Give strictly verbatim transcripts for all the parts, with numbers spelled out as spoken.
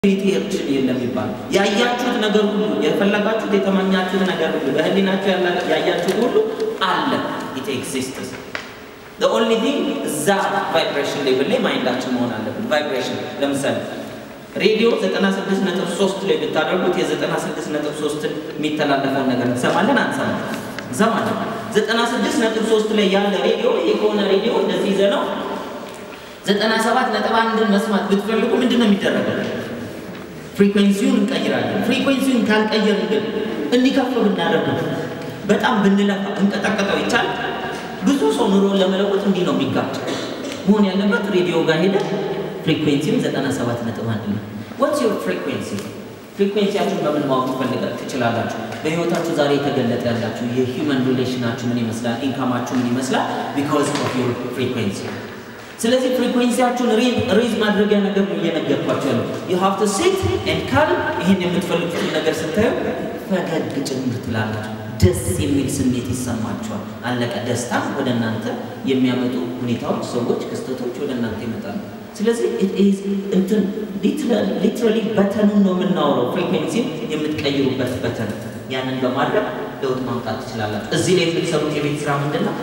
ሪቴርችን የለም ይባል ያያችሁት ነገር ሁሉ የፈለጋችሁት የተመኛችሁት ነገር ሁሉ በህሊናችሁ ያያችሁት ሁሉ አለ it exists the only thing that vibration level ላይ ማይንዳችን መሆን አለበት vibration ለምሳሌ ሬዲዮ ዘጠና ስድስት ነጥብ ሶስት ላይ ብታደርጉት የ ዘጠና ስድስት ነጥብ ሶስት የሚተላለፈው ነገር እንሰማለን አንሰማም እንሰማለን ዘጠና ስድስት ነጥብ ሶስት ላይ ያለ ሬዲዮ የሆነ ሬዲዮ እንደዚህ ዘነው ዘጠና ሰባት ነጥብ አንድ መስማት ብትፈልጉ ምንድነው የሚደረገው ፍሪኩዌንሲውን እንቀይራለን ፍሪኩዌንሲውን ካልቀየርን ግን እንዲከፍ ብናደርገው በጣም ብንለፋ እንቀጠቀጠው ይቻል ብዙ ሰው ኑሮ ለመለወጥ እንዲህ ነው የሚጋጭ መሆን ያለበት ሬዲዮ ጋር ሄደ ፍሪኩዌንሲውን ዘጠና ሰባት ነጥብ አንድ ነው what's your frequency ፍሪኩዌንሲያችሁን በምን ማወቅ ፈልጋችሁ ትችላላችሁ በህይወታችሁ ዛሬ የተገለጠ ያላችሁ የሂውመን ሪሌሽናችሁ ምን ይመስላል ኢንካማችሁ ምን ይመስላል because of your frequency ስለዚህ ፍሪኩዌንሲያችሁን ሬዝ ማድረጊያ ነገር ነው እየነገርኳችሁ ነው you have to sit and calm ይሄን የምትፈልጉት ነገር ስታዩ ፈገግ ጭምር ትላላችሁ ደስ የሚል ስሜት ይሰማችኋል አለቀ ደስታ ወደ እናንተ የሚያመጡ ሁኔታዎች ሰዎች ክስተቶች ወደ እናንተ ይመጣሉ ስለዚህ it is እንትን literally literally በተኑ ነው የምናወራው ፍሪኩዌንሲ የምትቀይሩበት በተን ያንን በማድረግ ለውጥ ማምጣት ትችላላችሁ እዚህ ላይ የምትሰሩት የቤት ስራ ምንድነው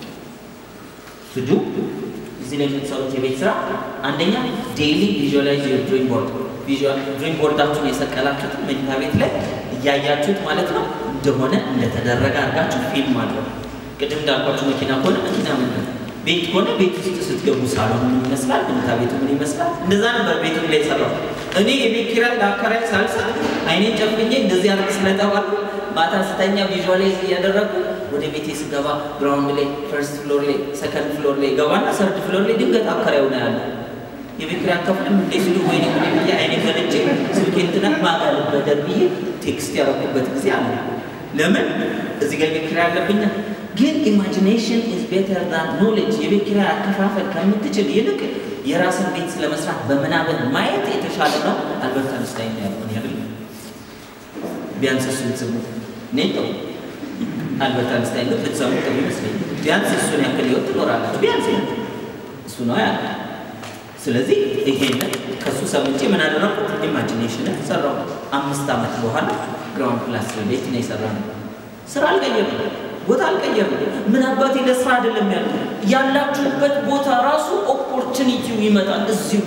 to do እዚህ ላይ የምትሰሩት የቤት ስራ አንደኛ ዴይሊ ቪዥዋላይዝ ዩር ድሪም ቦርድ ቪዥዋል ድሪም ቦርዳችሁን የሰቀላችሁት መኝታ ቤት ላይ እያያችሁት ማለት ነው እንደሆነ እንደተደረገ አድርጋችሁ ፊልም አድርጉ ቅድም እንዳልኳችሁ መኪና ከሆነ መኪና ምንድን ቤት ከሆነ ቤት ውስጥ ስትገቡ ሳሎን ምን ይመስላል መኝታ ቤቱ ምን ይመስላል እንደዛ ነበር ቤቱ ላይ ሰራው እኔ የቤት ኪራይ ለአከራይ ሳልሰጥ አይኔን ጨፍኜ እንደዚህ አድርግ ስለተባልኩ ማታ ስተኛ ቪዥዋላይዝ እያደረኩ ወደ ቤቴ ስገባ ግራውንድ ላይ ፈርስት ፍሎር ላይ ሰከንድ ፍሎር ላይ ገባና ሰርድ ፍሎር ላይ ድንገት አከራዩ ነው ያለው የቤት ኪራይ ከፍለም እንደዚህ ነው ወይ ነው ብዬ አይኔ ፈልጬ ስልኬን ትናንት ማጋል በደርብዬ ቴክስት ያረኩበት ጊዜ አለ ለምን እዚህ ጋር የቤት ኪራይ አለብኝ ግን imagination is better than knowledge የቤት ኪራይ አከፋፈል ከምትችል ይልቅ የራስን ቤት ስለመስራት በመናበብ ማየት የተሻለ ነው አልበርት አንስታይን ያለው ያለው ቢያንስ እሱን ስሙ ኔቶ አልበርት አንስታይን ለተሰሙ ከሚመስለኝ ቢያንስ እሱን ያክል ይወጥ ኖራላችሁ ቢያንስ እሱ ነው ያ ስለዚህ ይሄን ከሱ ሰምቼ ምን አደረኩት ኢማጂኔሽን ሰራው አምስት አመት በኋላ ግራውንድ ክላስ ቤት ነው የሰራው ስራ አልቀየርም ቦታ አልቀየርም ምን አባቴ ለስራ አይደለም ያለው ያላችሁበት ቦታ ራሱ ኦፖርቹኒቲው ይመጣል እዚሁ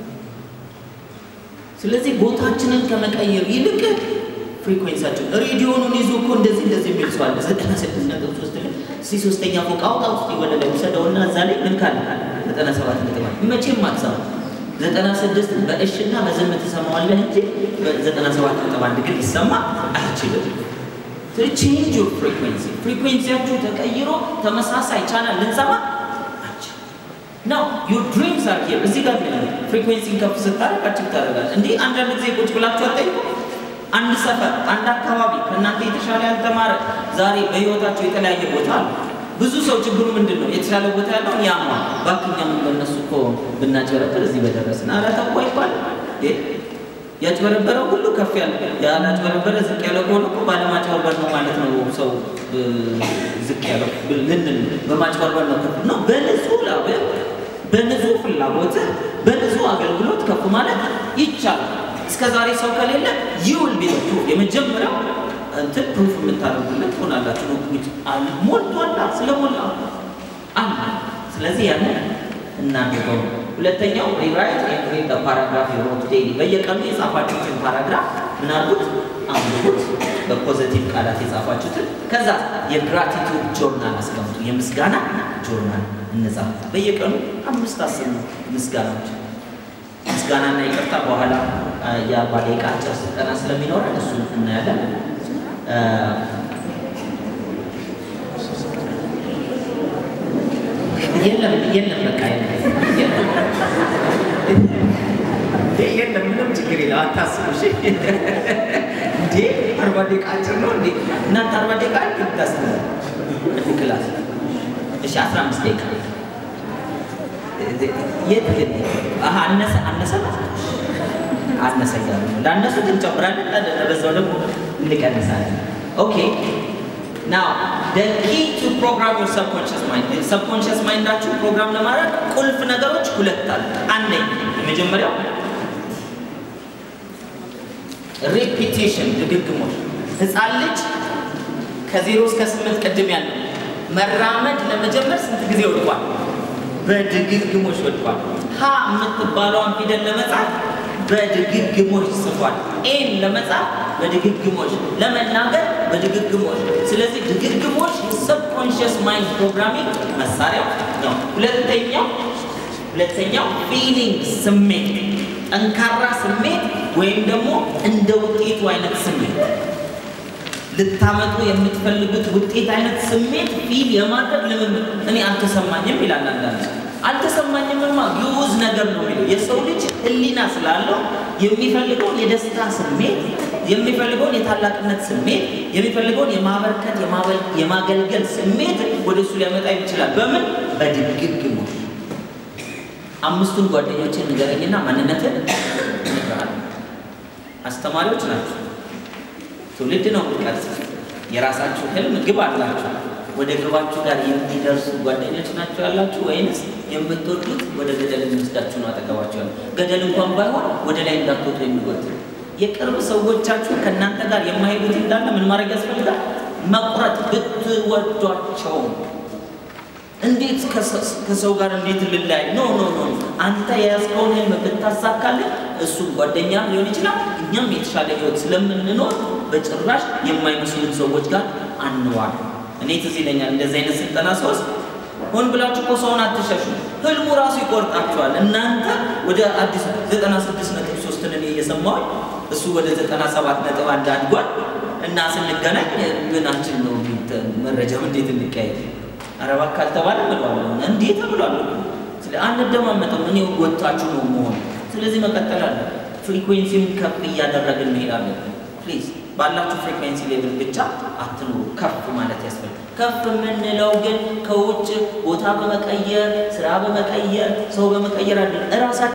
ስለዚህ ቦታችንን ከመቀየር ይልቅ ፍሪኩዌንሲያችን ሬዲዮኑን ይዞ እኮ እንደዚህ እንደዚህ የሚልሷል ዘጠና ስድስት ነጥብ ሶስት ላይ ሲ3ኛ ፎቅ አውጣ ውስጥ ይወለደ ወሰደውና እዛ ላይ ምን ካለ ዘጠና ሰባት ነጥብ አንድ መቼም ማክሳው ዘጠና ስድስት በእሽና በዝም ተሰማዋለህ እንጂ ዘጠና ሰባት ነጥብ አንድ ግን ይሰማ አይችልም to change your frequency frequencyያችሁ ተቀይሮ ተመሳሳይ ቻናል ልንሰማ አቻ now your dreams are here እዚህ ጋር ነው frequency ከፍ ስታረግ አጭር ታረጋል እንዴ አንዳንድ ጊዜ ቁጭ ብላችሁ አጠይቁ አንድ ሰፈር አንድ አካባቢ ከእናንተ የተሻለ ያልተማረ ዛሬ በህይወታቸው የተለያየ ቦታ አለ ብዙ ሰው ችግሩ ምንድነው የተሻለ ቦታ ያለው ያማ ባክኛም በእነሱ እኮ ብናጨረበር እዚህ በደረስና አላታው አይባል ያጭበረበረው ሁሉ ከፍ ያለ ያላጭበረበረ ዝቅ ያለው ሆኖ እኮ ባለማጭበርበር ነው ማለት ነው ሰው ዝቅ ያለው ለምን በማጭበርበር ነው ከፍ ነው በንጹህ ላበ በንጹህ ፍላጎት በንጹህ አገልግሎት ከፍ ማለት ይቻላል እስከዛሬ ሰው ከሌለ ይውል ቢሉ የመጀመሪያው እንት ፕሩፍ የምታደርጉለት ሆናላችሁ ነው which ሞልቷል ስለሞላ አማ ስለዚህ ያን እናደርገው ሁለተኛው ሪራይት ኤንድ ሪድ ዘ ፓራግራፍ ዩ ሮት ዴይሊ በየቀኑ የጻፋችሁትን ፓራግራፍ ምን አድርጉት አንብቡት በፖዚቲቭ ቃላት የጻፋችሁትን ከዛ የግራቲቲዩድ ጆርናል አስቀምጡ የምስጋና ጆርናል እንጻፍ በየቀኑ አምስት አስር ምስጋናዎች ምስጋናና ይቅርታ በኋላ የአርባ ደቂቃ አጭር ስልጠና ስለሚኖር እሱ እናያለን የለም የለም በቃ የለም የለም ምንም ችግር የለም አታስቡ እሺ እንዴ አርባ ደቂቃ አጭር ነው እንዴ እናንተ አርባ ደቂቃ ልታስቡ ክላስ እሺ አስራ አምስት ደቂቃ የት ግን አሃ አነሰ አነሰ አነሰ ያለው ላነሱ እንጨምራለን ለበዛው ደግሞ እንቀንሳለን ኦኬ now the key to program your subconscious mind the subconscious mind አችሁ ፕሮግራም ለማድረግ ቁልፍ ነገሮች ሁለት አሉ አንደኛ የመጀመሪያው ሪፒቲሽን ድግግሞሽ ህፃን ልጅ ከዜሮ እስከ ስምንት ቀድም ያለው መራመድ ለመጀመር ስንት ጊዜ ወድቋል በድግግሞሽ ወድቋል ሀ የምትባለውን ፊደል ለመጻፍ በድግግሞሽ ጽፏል ኤን ለመጻፍ በድግግሞሽ ለመናገር በድግግሞሽ ስለዚህ ድግግሞሽ subconscious mind programming መሳሪያ ነው ሁለተኛው ሁለተኛው feeling ስሜት ጠንካራ ስሜት ወይም ደግሞ እንደ ውጤቱ አይነት ስሜት ልታመጡ የምትፈልጉት ውጤት አይነት ስሜት ፊል የማድረግ ልምምድ እኔ አልተሰማኝም ይላል አንዳንድ አልተሰማኝምማ ግዑዝ ነገር ነው የሚለው የሰው ልጅ ህሊና ስላለው የሚፈልገው የደስታ ስሜት የሚፈልገው የታላቅነት ስሜት የሚፈልገው የማበርከት የማገልገል ስሜት ወደሱ ሊያመጣ ይችላል በምን በድግግሞሽ አምስቱን ጓደኞችን ንገረኝና ማንነትን ንገራል አስተማሪዎች ናቸው ትውልድ ነው ምክንያት የራሳችሁ ህልም ግብ አላችሁ ወደ ግባችሁ ጋር የሚደርሱ ጓደኞች ናቸው ያላችሁ ወይንስ የምትወዱት ወደ ገደል የሚወስዳችሁ ነው አጠገባችሁ ያለው ገደል እንኳን ባይሆን ወደ ላይ እንዳትወጡ የሚወጡ የቅርብ ሰዎቻችሁ ከናንተ ጋር የማይሄዱት እንዳለ ምን ማድረግ ያስፈልጋል መቁረጥ ብትወዷቸው እንዴት ከሰው ጋር እንዴት ልላይ ኖ ኖ ኖ አንተ ያስከውን ህልም ብታሳካልህ እሱ ጓደኛ ሊሆን ይችላል እኛም የተሻለ ህይወት ስለምንኖር በጭራሽ የማይመስሉን ሰዎች ጋር አንዋል እኔ ትዝ ይለኛል እንደዚህ አይነት ስልጠና ሶስት ሆን ብላችሁ እኮ ሰውን አትሸሹ ህልሙ ራሱ ይቆርጣችኋል እናንተ ወደ አዲስ ዘጠና ስድስት ነጥብ ሶስት ነን እየሰማው እሱ ወደ ዘጠና ሰባት ነጥብ አንድ አድጓል እና ስንገናኝ ምናችን ነው መረጃው እንዴት እንቀያይ አረባ ካልተባለ ብለዋል እንዴት ብለዋል ስለ አንድ ደማመጠው እኔ ወጣችሁ ነው መሆን ስለዚህ መቀጠል አለ ፍሪኩዌንሲውን ከፍ እያደረግን እንሄዳለን ፕሊዝ ባላችሁ ፍሪኩዌንሲ ሌቭል ብቻ አትኑሩ ከፍ ማለት ያስፈልጋል ከፍ ምንለው ግን ከውጭ ቦታ በመቀየር ስራ በመቀየር ሰው በመቀየር አይደለም ራሳ